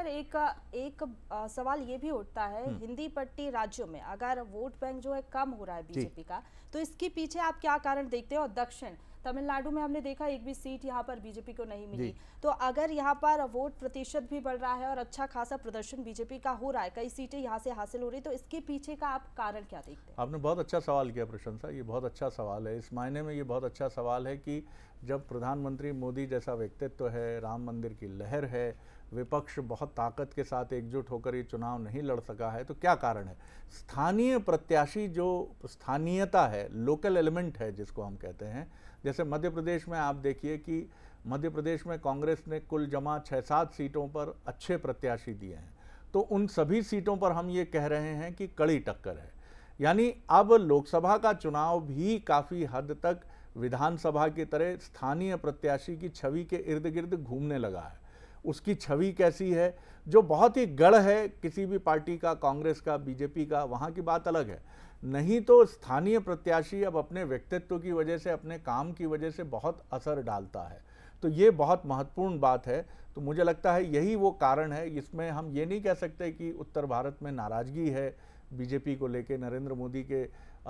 एक एक सवाल ये भी उठता है, हिंदी पट्टी राज्यों में अगर वोट बैंक जो है कम हो रहा है बीजेपी का, तो इसके पीछे आप क्या कारण देखते हैं? और दक्षिण तमिलनाडु में हमने देखा एक भी सीट यहाँ पर बीजेपी को नहीं मिली, तो अगर यहाँ पर वोट प्रतिशत भी बढ़ रहा है और अच्छा खासा प्रदर्शन बीजेपी का हो रहा है, कई सीटें यहाँ से हासिल हो रही, तो इसके पीछे का आप कारण क्या देखते हैं? आपने बहुत अच्छा सवाल किया प्रशंसा, ये बहुत अच्छा सवाल है। इस मायने में ये बहुत अच्छा सवाल है कि जब प्रधानमंत्री मोदी जैसा व्यक्तित्व है, राम मंदिर की लहर है, विपक्ष बहुत ताकत के साथ एकजुट होकर ये चुनाव नहीं लड़ सका है, तो क्या कारण है? स्थानीय प्रत्याशी, जो स्थानीयता है, लोकल एलिमेंट है जिसको हम कहते हैं। जैसे मध्य प्रदेश में आप देखिए कि मध्य प्रदेश में कांग्रेस ने कुल जमा 6-7 सीटों पर अच्छे प्रत्याशी दिए हैं, तो उन सभी सीटों पर हम ये कह रहे हैं कि कड़ी टक्कर है। यानी अब लोकसभा का चुनाव भी काफ़ी हद तक विधानसभा की तरह स्थानीय प्रत्याशी की छवि के इर्द गिर्द घूमने लगा है। उसकी छवि कैसी है, जो बहुत ही गढ़ है किसी भी पार्टी का, कांग्रेस का, बीजेपी का, वहाँ की बात अलग है। नहीं तो स्थानीय प्रत्याशी अब अपने व्यक्तित्व की वजह से, अपने काम की वजह से बहुत असर डालता है, तो ये बहुत महत्वपूर्ण बात है। तो मुझे लगता है यही वो कारण है। इसमें हम ये नहीं कह सकते कि उत्तर भारत में नाराज़गी है बीजेपी को लेकर, नरेंद्र मोदी के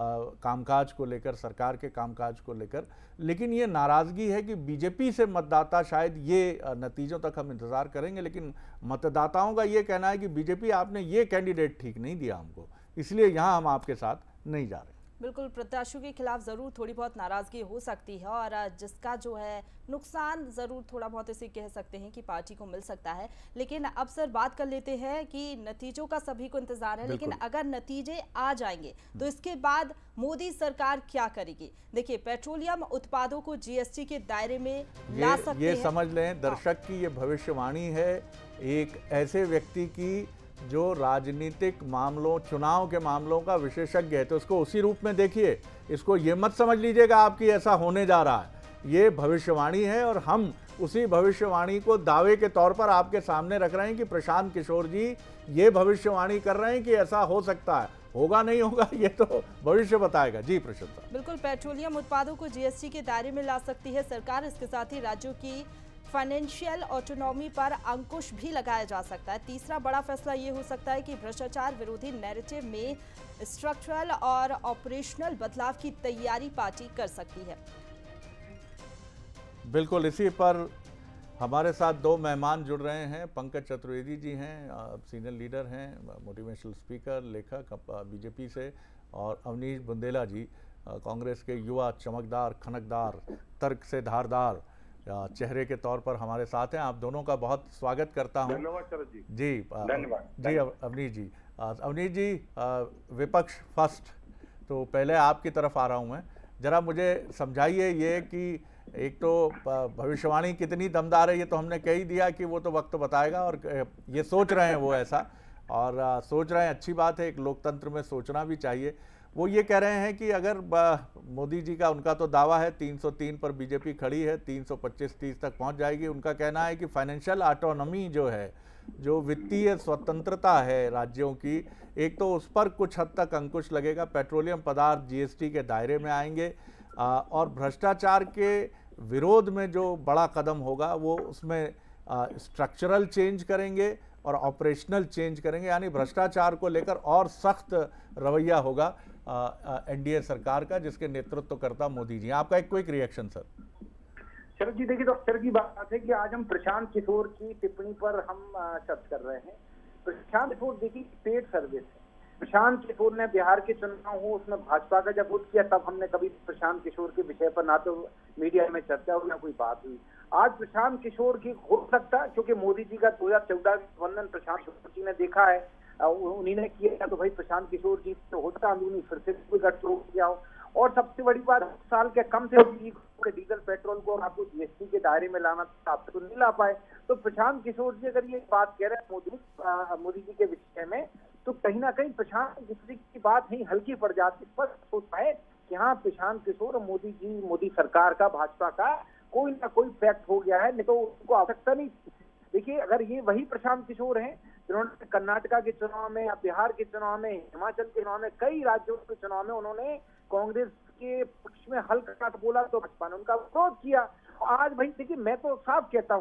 कामकाज को लेकर, सरकार के कामकाज को लेकर, लेकिन ये नाराज़गी है कि बीजेपी से मतदाता, शायद ये नतीजों तक हम इंतज़ार करेंगे, लेकिन मतदाताओं का ये कहना है कि बीजेपी आपने ये कैंडिडेट ठीक नहीं दिया हमको, इसलिए यहाँ हम आपके साथ नहीं जा रहे। बिल्कुल, प्रत्याशियों के खिलाफ ज़रूर थोड़ी बहुत नाराज़गी हो सकती है और जिसका जो है नुकसान ज़रूर थोड़ा बहुत इसे कह सकते हैं कि पार्टी को मिल सकता है। लेकिन अब सर बात कर लेते हैं कि नतीजों का सभी को इंतजार है, लेकिन अगर नतीजे आ जाएंगे तो इसके बाद मोदी सरकार क्या करेगी? देखिए, पेट्रोलियम उत्पादों को जीएसटी के दायरे में ला सकते हैं। ये समझ लें दर्शक की ये भविष्यवाणी है एक ऐसे व्यक्ति की जो राजनीतिक मामलों, चुनाव के मामलों का विशेषज्ञ है, तो उसको उसी रूप में देखिए। इसको ये मत समझ लीजिएगा आपकी ऐसा होने जा रहा है, ये भविष्यवाणी है और हम उसी भविष्यवाणी को दावे के तौर पर आपके सामने रख रहे हैं कि प्रशांत किशोर जी ये भविष्यवाणी कर रहे हैं कि ऐसा हो सकता है। होगा नहीं होगा ये तो भविष्य बताएगा। जी प्रशंसा। बिल्कुल, पेट्रोलियम उत्पादों को जीएसटी के दायरे में ला सकती है सरकार। इसके साथ ही राज्यों की फाइनेंशियल ऑटोनॉमी पर अंकुश भी लगाया जा सकता है। तीसरा बड़ा फैसला ये हो सकता है कि भ्रष्टाचार विरोधी नैरेटिव में स्ट्रक्चरल और ऑपरेशनल बदलाव की तैयारी पार्टी कर सकती है। बिल्कुल, इसी पर हमारे साथ दो मेहमान जुड़ रहे हैं। पंकज चतुर्वेदी जी हैं, सीनियर लीडर हैं, मोटिवेशनल स्पीकर, लेखक बीजेपी से, और अवनीश बुंदेला जी कांग्रेस के युवा, चमकदार, खनकदार, तर्क से धारदार चेहरे के तौर पर हमारे साथ हैं। आप दोनों का बहुत स्वागत करता हूं। धन्यवाद सर जी। जी धन्यवाद जी। अवनीश जी, विपक्ष फर्स्ट, तो पहले आपकी तरफ आ रहा हूं मैं। जरा मुझे समझाइए ये कि एक तो भविष्यवाणी कितनी दमदार है ये तो हमने कह ही दिया कि वो तो वक्त बताएगा, और ये सोच रहे हैं वो ऐसा, और सोच रहे हैं, अच्छी बात है, एक लोकतंत्र में सोचना भी चाहिए। वो ये कह रहे हैं कि अगर मोदी जी का, उनका तो दावा है 303 पर बीजेपी खड़ी है, 325-30 तक पहुंच जाएगी। उनका कहना है कि फाइनेंशियल ऑटोनॉमी जो है, जो वित्तीय स्वतंत्रता है राज्यों की, एक तो उस पर कुछ हद तक अंकुश लगेगा, पेट्रोलियम पदार्थ जीएसटी के दायरे में आएंगे, और भ्रष्टाचार के विरोध में जो बड़ा कदम होगा वो उसमें स्ट्रक्चरल चेंज करेंगे और ऑपरेशनल चेंज करेंगे, यानी भ्रष्टाचार को लेकर और सख्त रवैया होगा एनडीए सरकार का, जिसके नेतृत्व करता मोदी जी। आपका एक quick reaction sir. Sharad ji, देखिए, तो अक्सर की बात है कि आज हम प्रशांत किशोर की टिप्पणी पर हम चर्चा कर रहे हैं। प्रशांत किशोर देखिए पेड सर्विस है। प्रशांत किशोर ने बिहार के चुनाव हो उसमें भाजपा का जब वोट किया, तब हमने कभी प्रशांत किशोर के विषय पर ना तो मीडिया में चर्चा हुई ना कोई बात हुई। आज प्रशांत किशोर की हो सकता, क्योंकि मोदी जी का 2014 गठबंधन प्रशांत किशोर जी ने देखा है, उन्हीं ने किया, तो भाई प्रशांत किशोर जी तो होता अंदरूनी फिर से कोई गठजोड़ किया हो। और सबसे बड़ी बात, साल के कम से कम डीजल पेट्रोल को आपको जीएसटी के दायरे में लाना था, आप तो नहीं ला पाए। तो प्रशांत किशोर जी अगर ये बात कह रहे हैं मोदी जी के विषय में, तो कहीं ना कहीं प्रशांत किशोर की बात नहीं हल्की पड़ जाती। स्पष्ट होता है कि हाँ, प्रशांत किशोर और मोदी जी, मोदी सरकार का, भाजपा का कोई ना कोई पैक्ट हो गया है, नहीं तो उनको आवश्यकता नहीं। देखिए, अगर ये वही प्रशांत किशोर हैं जिन्होंने कर्नाटका के चुनाव में या बिहार के चुनाव में, हिमाचल के चुनाव में, कई राज्यों के चुनाव में उन्होंने कांग्रेस के पक्ष में हल्का बोला, तो भाजपा ने उनका विरोध किया। आज भाई देखिए, मैं तो साफ कहता हूँ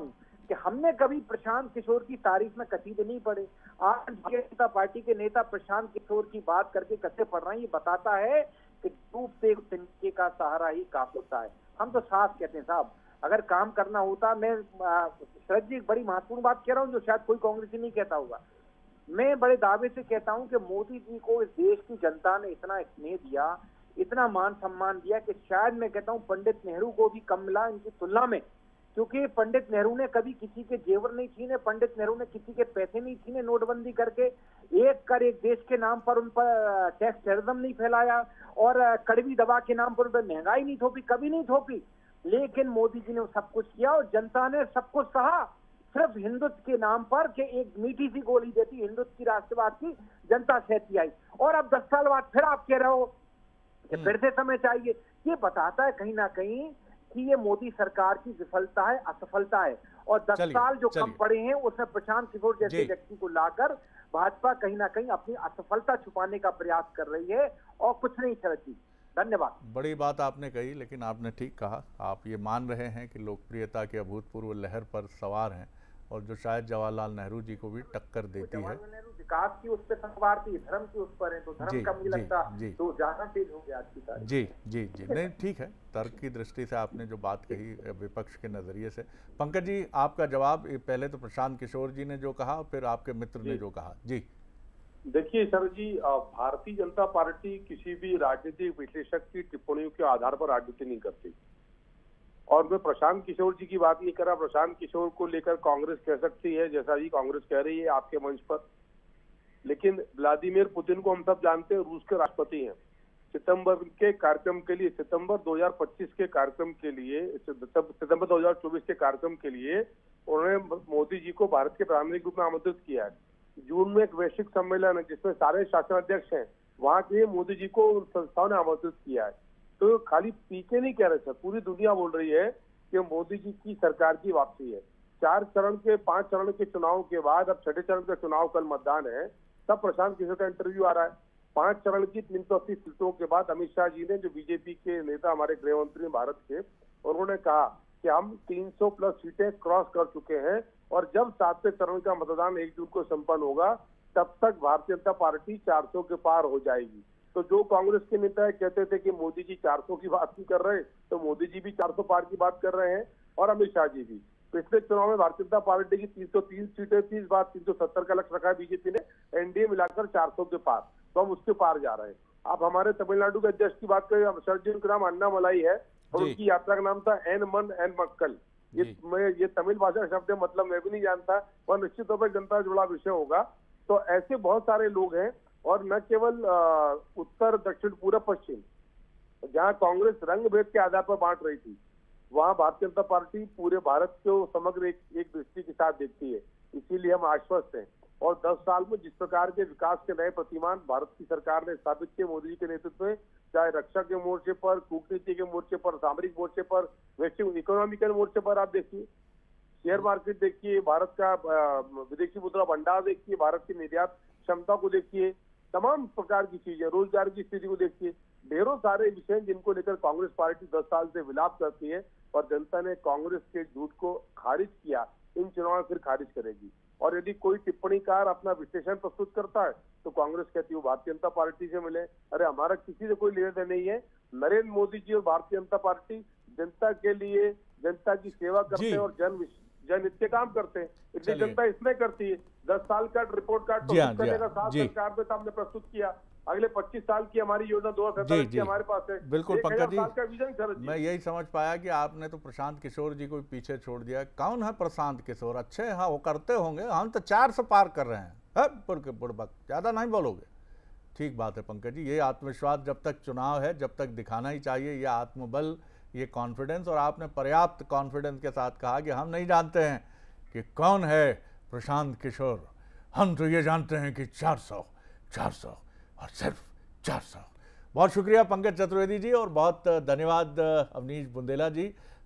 कि हमने कभी प्रशांत किशोर की तारीफ में कसीदे नहीं पढ़े। आज भारतीय जनता पार्टी के नेता प्रशांत किशोर की बात करके कसे पढ़ रहे हैं, ये बताता है कि डूबते तिनके का सहारा ही काफी होता है। हम तो साफ कहते हैं साहब, अगर काम करना होता, मैं शरद जी एक बड़ी महत्वपूर्ण बात कह रहा हूँ जो शायद कोई कांग्रेसी नहीं कहता होगा। मैं बड़े दावे से कहता हूं कि मोदी जी को इस देश की जनता ने इतना स्नेह दिया, इतना मान सम्मान दिया कि शायद मैं कहता हूं पंडित नेहरू को भी कम मिला इनकी तुलना में। क्योंकि पंडित नेहरू ने कभी किसी के जेवर नहीं छीने, पंडित नेहरू ने किसी के पैसे नहीं छीने नोटबंदी करके, एक देश के नाम पर उन पर टैक्स टेररिज्म नहीं फैलाया और कड़वी दवा के नाम पर उन पर महंगाई नहीं थोपी, कभी नहीं थोपी। लेकिन मोदी जी ने सब कुछ किया और जनता ने सब कुछ सहा, सिर्फ हिंदुत्व के नाम पर कि एक मीठी सी गोली देती हिंदुत्व की, राष्ट्रवाद की, जनता सहती आई। और अब 10 साल बाद फिर आप कह रहे हो कि फिर से समय चाहिए। ये बताता है कहीं ना कहीं कि ये मोदी सरकार की विफलता है, असफलता है। और 10 साल जो कम पड़े हैं उसमें प्रशांत किशोर जैसे व्यक्ति को लाकर भाजपा कहीं ना कहीं अपनी असफलता छुपाने का प्रयास कर रही है और कुछ नहीं। शरद जी धन्यवाद। बड़ी बात आपने कही, लेकिन आपने ठीक कहा, आप ये मान रहे हैं कि लोकप्रियता के अभूतपूर्व लहर पर सवार हैं और जो शायद जवाहरलाल नेहरू जी को भी टक्कर देती है। जवाहरलाल नेहरू विकास की उस पर सवार थी, धर्म की उस पर है, तो धर्म का मुझे लगता तो ज्यादा तेज हो गया आज की तारीख। जी जी जी नहीं ठीक है, तर्क की दृष्टि से आपने जो बात कही विपक्ष के नजरिए से। पंकज जी आपका जवाब, पहले तो प्रशांत किशोर जी ने जो कहा, फिर आपके मित्र ने जो कहा। जी देखिए शरद जी, भारतीय जनता पार्टी किसी भी राजनीतिक विश्लेषक की टिप्पणियों के आधार पर राजनीति नहीं करती। और मैं प्रशांत किशोर जी की बात नहीं कर रहा, प्रशांत किशोर को लेकर कांग्रेस कह सकती है जैसा ही कांग्रेस कह रही है आपके मंच पर, लेकिन व्लादिमीर पुतिन को हम सब जानते हैं, रूस के राष्ट्रपति हैं। सितंबर के कार्यक्रम के लिए, सितंबर 2025 के कार्यक्रम के लिए, सितंबर 2024 के कार्यक्रम के लिए उन्होंने मोदी जी को भारत के प्रधानमंत्री के रूप में आमंत्रित किया है। जून में एक वैश्विक सम्मेलन है जिसमें सारे शासनाध्यक्ष हैं, वहां के लिए मोदी जी को संस्थाओं ने आमंत्रित किया है। तो खाली पीके नहीं कह रहे सर, पूरी दुनिया बोल रही है कि मोदी जी की सरकार की वापसी है। 5 चरण के चुनाव के बाद अब 6ठे चरण का चुनाव, कल मतदान है, तब प्रशांत किशोर का इंटरव्यू आ रहा है। 5 चरण की 380 सीटों के बाद अमित शाह जी ने, जो बीजेपी के नेता हमारे गृह मंत्री भारत के, उन्होंने कहा कि हम 300 प्लस सीटें क्रॉस कर चुके हैं और जब 7वें चरण का मतदान 1 जून को संपन्न होगा तब तक भारतीय जनता पार्टी 400 के पार हो जाएगी। तो जो कांग्रेस के नेता कहते थे कि मोदी जी 400 की बात नहीं कर रहे, तो मोदी जी भी 400 पार की बात कर रहे हैं और अमित शाह जी भी। पिछले चुनाव में भारतीय जनता पार्टी की 303 सीटें थी, इस बार 370 का लक्ष्य रखा है बीजेपी ने, एनडीए मिलाकर 400 के पार, तो हम उसके पार जा रहे हैं। आप हमारे तमिलनाडु के अध्यक्ष की बात करें, शरद जी उनका नाम अन्नामलाई है और उनकी यात्रा का नाम था एन मन एन मक्कल। ये तमिल भाषा शब्द है, मतलब मैं भी नहीं जानता, और निश्चित तौर पर जनता से जुड़ा विषय होगा। तो ऐसे बहुत सारे लोग हैं, और न केवल उत्तर दक्षिण पूर्व पश्चिम, जहां कांग्रेस रंग भेद के आधार पर बांट रही थी, वहां भारतीय जनता पार्टी पूरे भारत को समग्र एक दृष्टि के साथ देखती है। इसीलिए हम आश्वस्त हैं। और 10 साल में जिस प्रकार के विकास के नए प्रतिमान भारत की सरकार ने स्थापित किए मोदी जी के नेतृत्व में, चाहे रक्षा के मोर्चे पर, कूटनीति के मोर्चे पर, सामरिक मोर्चे पर, वैश्विक इकोनॉमिकल मोर्चे पर, आप देखिए शेयर मार्केट देखिए, भारत का विदेशी मुद्रा भंडार देखिए, भारत की निर्यात क्षमता को देखिए, तमाम प्रकार की चीजें, रोजगार की स्थिति को देखिए, ढेरों सारे विषय जिनको लेकर कांग्रेस पार्टी 10 साल से विलाप करती है और जनता ने कांग्रेस के झूठ को खारिज किया, इन चुनाव में फिर खारिज करेगी। और यदि कोई टिप्पणीकार अपना विश्लेषण प्रस्तुत करता है तो कांग्रेस कहती है भारतीय जनता पार्टी से मिले। अरे हमारा किसी से कोई लेना देना नहीं है। नरेंद्र मोदी जी और भारतीय जनता पार्टी जनता के लिए, जनता की सेवा करते हैं और जनहित के काम करते हैं, इसलिए जनता इसमें करती है। 10 साल का रिपोर्ट कार्ड प्रस्तुत करने का साथ सरकार ने सामने प्रस्तुत किया। अगले 25 साल की हमारी योजना 2047 की हमारे पास है। बिल्कुल पंकज जी, मैं यही समझ पाया कि आपने तो प्रशांत किशोर जी को पीछे छोड़ दिया। कौन है प्रशांत किशोर? अच्छे हाँ वो करते होंगे, हम तो 400 पार कर रहे हैं, बुड़बक ज्यादा नहीं बोलोगे। ठीक बात है पंकज जी, ये आत्मविश्वास जब तक चुनाव है जब तक दिखाना ही चाहिए, ये आत्मबल, ये कॉन्फिडेंस। और आपने पर्याप्त कॉन्फिडेंस के साथ कहा कि हम नहीं जानते हैं कि कौन है प्रशांत किशोर, हम तो ये जानते हैं कि 400 और सिर्फ 400। बहुत शुक्रिया पंकज चतुर्वेदी जी और बहुत धन्यवाद अवनीश बुंदेला जी।